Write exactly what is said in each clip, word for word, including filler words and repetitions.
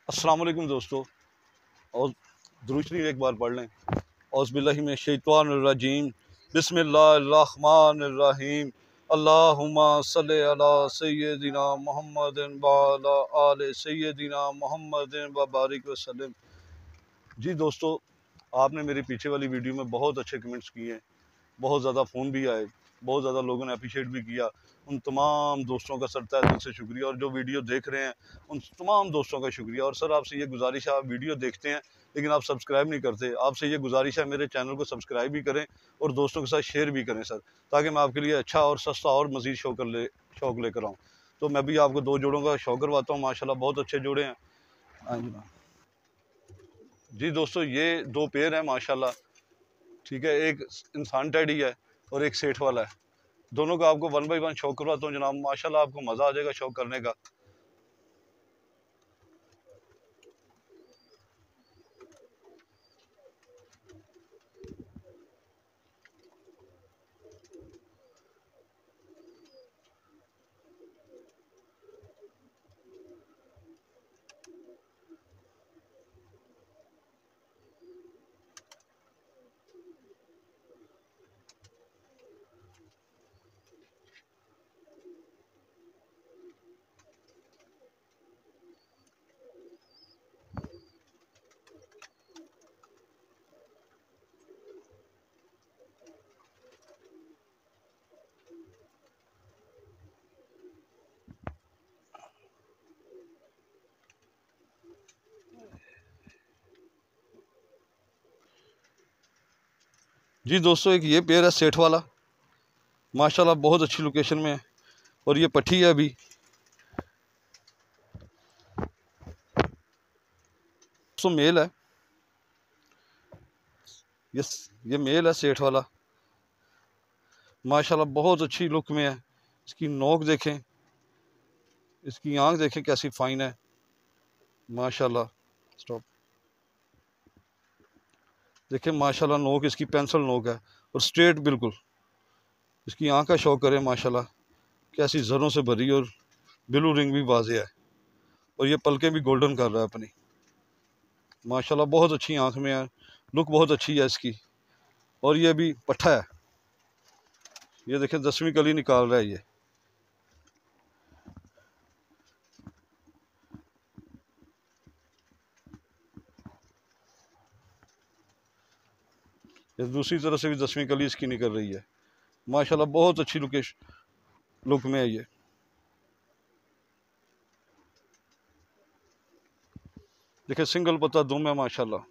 अस्सलाम वालेकुम दोस्तों। और दुरूद शरीफ एक बार पढ़ लें। औज़ुबिल्लाहि मिनश शैतानिर रजीम, बिस्मिल्लाहिर रहमानिर रहीम, अल्लाहुम्मा सल्लि अला सय्यिदिना मुहम्मदिन व अला आलि सय्यिदिना मुहम्मदिन व बारिक वसल्लम। जी दोस्तों, आपने मेरे पीछे वाली वीडियो में बहुत अच्छे कमेंट्स किए हैं, बहुत ज़्यादा फ़ोन भी आए, बहुत ज़्यादा लोगों ने अप्रिशिएट भी किया। उन तमाम दोस्तों का सर तहे दिल से शुक्रिया, और जो वीडियो देख रहे हैं उन तमाम दोस्तों का शुक्रिया। और सर आपसे ये गुजारिश है, आप वीडियो देखते हैं लेकिन आप सब्सक्राइब नहीं करते। आपसे ये गुजारिश है, मेरे चैनल को सब्सक्राइब भी करें और दोस्तों के साथ शेयर भी करें सर, ताकि मैं आपके लिए अच्छा और सस्ता और मज़ीद शौक कर ले शौक लेकर आऊँ। तो मैं भी आपको दो जोड़ों का शौक करवाता हूँ। माशाल्लाह बहुत अच्छे जोड़े हैं। हाँ जी जी दोस्तों, ये दो पेयर हैं माशाल्लाह। ठीक है, एक इंसान टैडी है और एक सेठ वाला है। दोनों का आपको वन बाई वन शौक करवाता हूँ जनाब। माशाल्लाह आपको मज़ा आ जाएगा शौक करने का। जी दोस्तों, एक ये पेयर है सेठ वाला, माशाल्लाह बहुत अच्छी लोकेशन में है। और ये पट्टी है अभी। सो मेल है, ये ये मेल है सेठ वाला। माशाल्लाह बहुत अच्छी लुक में है। इसकी नोक देखें, इसकी आंख देखें कैसी फाइन है माशाल्लाह। स्टॉप देखें माशाल्लाह, नोक इसकी पेंसिल नोक है और स्ट्रेट बिल्कुल। इसकी आंख का शौक करें माशाल्लाह, कैसी ज़रों से भरी, और ब्लू रिंग भी वाज़े है, और ये पलकें भी गोल्डन कर रहा है अपनी। माशाल्लाह बहुत अच्छी आंख में है, लुक बहुत अच्छी है इसकी। और ये भी पट्ठा है, ये देखें दसवीं कली निकाल रहा है। ये ये दूसरी तरफ से भी दसवीं कली इसकी निकल रही है। माशाल्लाह बहुत अच्छी लुकेश लुक में है ये। देखिए सिंगल पत्ता दुम है माशाल्लाह।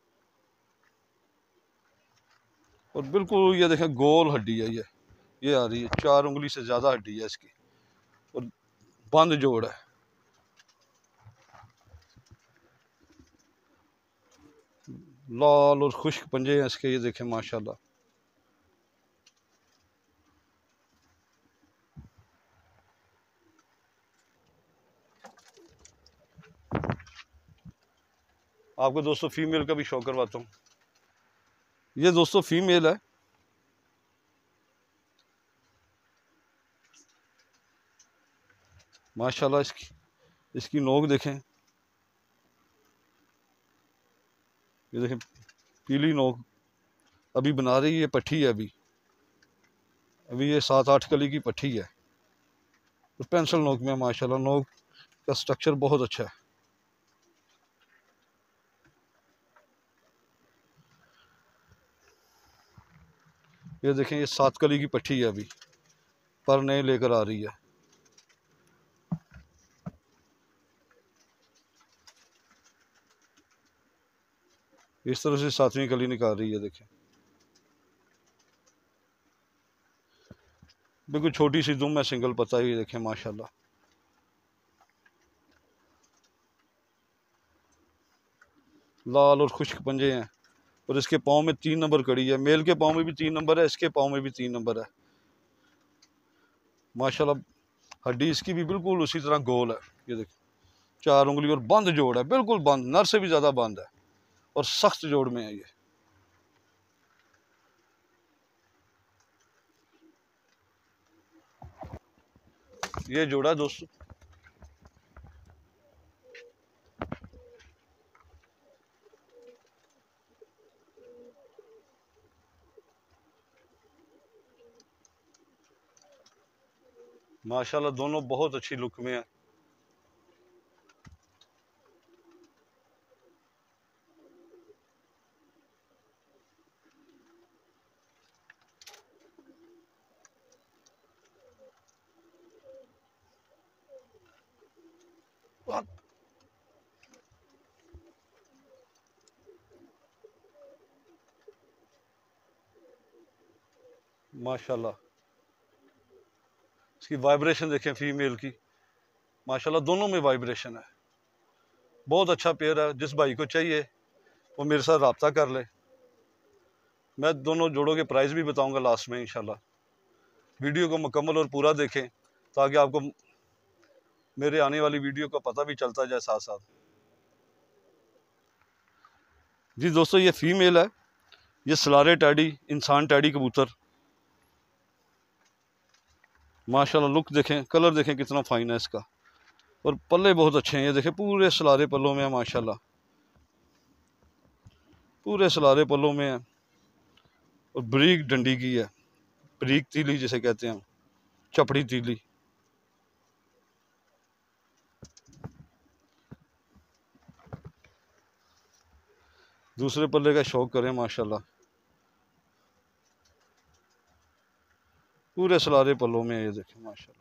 और बिल्कुल ये देखें गोल हड्डी है, ये ये आ रही है, चार उंगली से ज़्यादा हड्डी है इसकी, और बंद जोड़ है। लाल और खुश्क पंजे हैं इसके, ये देखें माशाल्लाह। आपको दोस्तों फीमेल का भी शौक करवाता हूँ। ये दोस्तों फीमेल है, माशाल्लाह। इसकी इसकी नोक देखें, ये देखें पीली नोक अभी बना रही है। पट्टी है अभी अभी ये सात आठ कली की पट्टी है, और पेंसिल नोक में माशाल्लाह। नोक का स्ट्रक्चर बहुत अच्छा है। ये देखें, ये सात कली की पट्टी है, अभी पर नए लेकर आ रही है। इस तरह से सातवीं कली निकाल रही है, देखें बिल्कुल छोटी सी दुम है, सिंगल पत्ता। ये देखें माशाल्लाह। लाल और खुश्क पंजे हैं, और इसके पाँव में तीन नंबर कड़ी है। मेल के पाँव में भी तीन नंबर है, इसके पाँव में भी तीन नंबर है माशाल्लाह। हड्डी इसकी भी बिल्कुल उसी तरह गोल है। ये देखें चार उंगली और बंद जोड़ है, बिल्कुल बंद, नर से भी ज़्यादा बंद है, और सख्त जोड़ में है ये। ये जोड़ा दोस्तों माशाल्लाह दोनों बहुत अच्छी लुक में है। माशाल्लाह इसकी वाइब्रेशन देखें फीमेल की, माशाल्लाह दोनों में वाइब्रेशन है। बहुत अच्छा पेयर है, जिस भाई को चाहिए वो मेरे साथ रब्ता कर ले। मैं दोनों जोड़ों के प्राइस भी बताऊंगा लास्ट में इंशाल्लाह। वीडियो को मुकम्मल और पूरा देखें ताकि आपको मेरे आने वाली वीडियो का पता भी चलता जाए साथ साथ। जी दोस्तों ये फीमेल है, ये सलारे टैडी, इंसान टैडी कबूतर। माशाल्लाह लुक देखें, कलर देखें कितना फाइन है इसका, और पल्ले बहुत अच्छे हैं। ये देखें पूरे सलारे पल्लों में है माशाल्लाह, पूरे सलारे पल्लों में है, और बरीक डंडी की है, बरीक तीली जिसे कहते हैं हम, चपड़ी तीली। दूसरे पल्ले का शौक करें माशाल्लाह, पूरे सलारे पल्लों में है। ये देखें माशाल्लाह,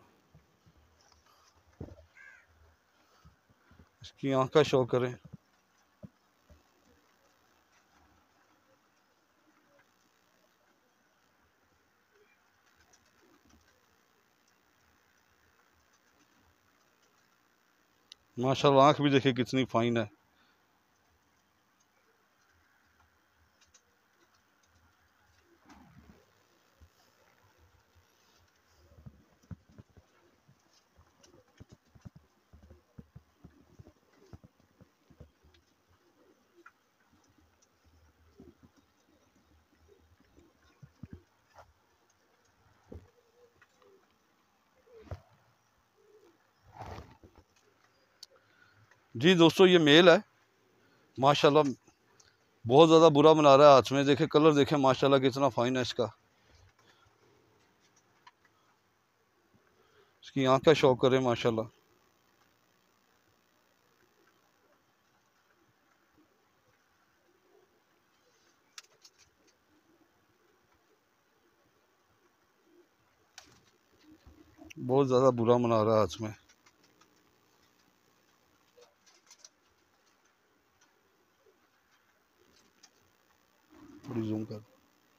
इसकी आँख का शौक करें। माशाल्लाह आँख भी देखिए कितनी फाइन है। जी दोस्तों ये मेल है माशाल्लाह, बहुत ज़्यादा बुरा बना रहा है हाथ में। देखें कलर देखें माशाल्लाह कितना फाइन है इसका, इसकी आँख का शौक करें माशाल्लाह। बहुत ज़्यादा बुरा बना रहा है हाथ में। थोड़ी जूम कर।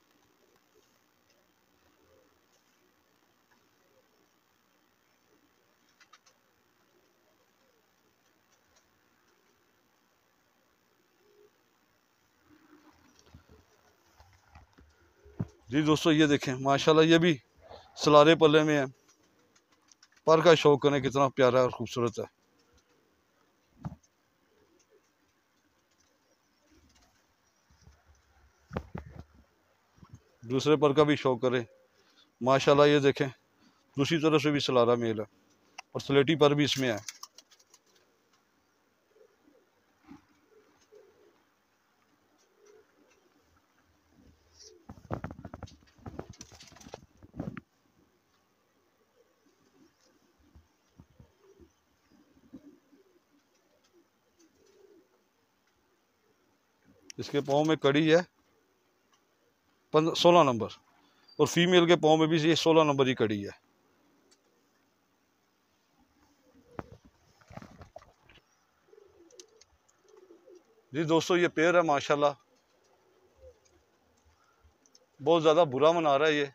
जी दोस्तों ये देखें माशाल्लाह, ये भी सलारे पल्ले में है। पर का शौक करें कितना प्यारा और खूबसूरत है। दूसरे पर का भी शौक करें माशाल्लाह। ये देखें दूसरी तरफ से भी सलारा मेल है, और स्लेटी पर भी इसमें है। इसके पाँव में कड़ी है सोलह नंबर, और फीमेल के पाँव में भी ये सोलह नंबर ही कड़ी है। जी दोस्तों ये पेयर है माशाल्लाह, बहुत ज़्यादा बुरा मना रहा है ये।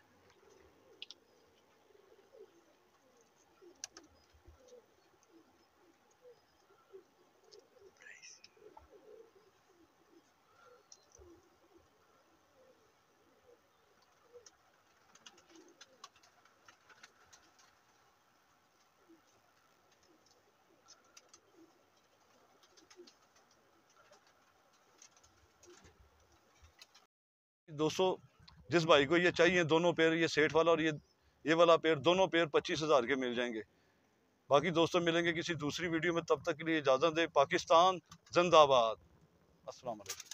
दोस्तों जिस भाई को ये चाहिए दोनों पेयर, ये सेठ वाला और ये ये वाला पेयर, दोनों पेयर पच्चीस हज़ार के मिल जाएंगे। बाकी दोस्तों मिलेंगे किसी दूसरी वीडियो में, तब तक के लिए इजाज़त दें। पाकिस्तान जिंदाबाद। अस्सलाम वालेकुम।